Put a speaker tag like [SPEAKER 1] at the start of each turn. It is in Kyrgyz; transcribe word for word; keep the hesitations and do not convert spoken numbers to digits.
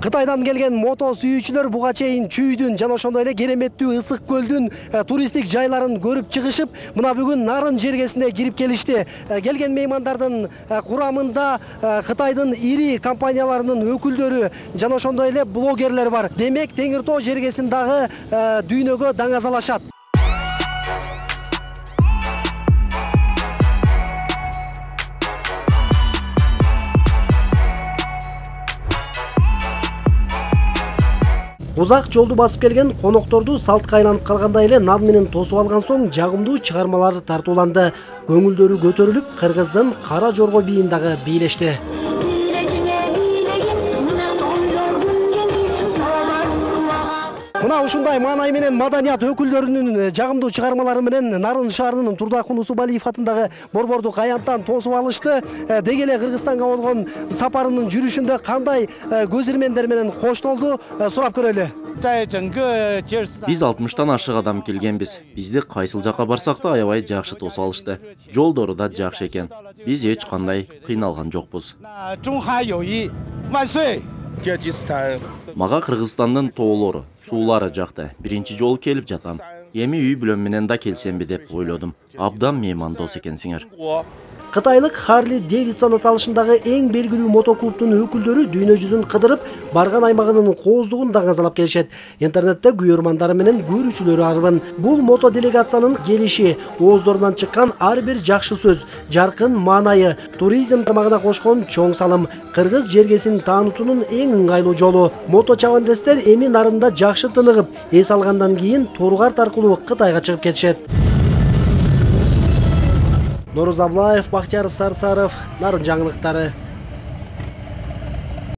[SPEAKER 1] Кытайдан келген мото сүйүүчүлөр буга чейин Чүйдүн жана ошондой эле кереметтүү ысык көлдүн туристтик жайларын көрүп чыгышып, мына бүгүн Нарын жергесине кирип келишти. Келген меймандардын курамында Кытайдын ири компанияларынын өкүлдөрү жана ошондой эле блогерлер бар. Демек, Теңир Тоо жергесин дагы дүйнөгө даңазалашат. Узак жолду басып келген конокторду салтка айланып калгандай эле нан менен тосуп алган соң жагымдуу чыгармалар тартууланды. Көңүлдөрү көтөрүлүп, Кыргыздын Кара Жорго бийин дагы бийлешти. Мына ушундай маанай менен маданият өкүлдөрүнүн жагымдуу чыгармалары менен Нарын шаарынын Турдакун Усубалиев атындагы борбордук аянттан тосуп алышты. Деги эле Кыргызстанга болгон сапарынын жүрүшүндө кандай көз ирмендер менен коштолду, сурап көрөлү.
[SPEAKER 2] Биз алтымыштан ашык адам келгенбиз. Бизди кайсыл жака барсак да аябай жакшы тосуп алышты. Жолдору да жакшы экен. Биз эч кандай кыйналган жокпуз. Мага Кыргызстандын тоолору, суулары жакты. Биринчи жолу келип жатам. Эми үй бүлөм менен да келсемби деп ойлодум. Абдан меймандос экенсиңер.
[SPEAKER 1] Кытайлык Харли Дэвидсон аталышындагы эң белгилүү мотоклубтун өкүлдөрү дүйнө жүзүн кыдырып, барган аймагынын кооздугун даңазалап келишет. Интернетте күйөрмандары менен көрүүчүлөрү арбын. Бул мото делегациянын келиши, ооздорунан чыккан ар бир жакшы сөз, жаркын маанайы, туризм тармагына кошкон чоң салым, Кыргыз жергесин таанытуунун эң ыңгайлуу жолу. Мото чабандестер эми Нарында жакшы тыныгып, эс алгандан кийин Торгарт аркылуу Кытайга чыгып кетишет. Нурuz Аблаев, Бахтияр Сарсаров, Нарын жаңылыктары.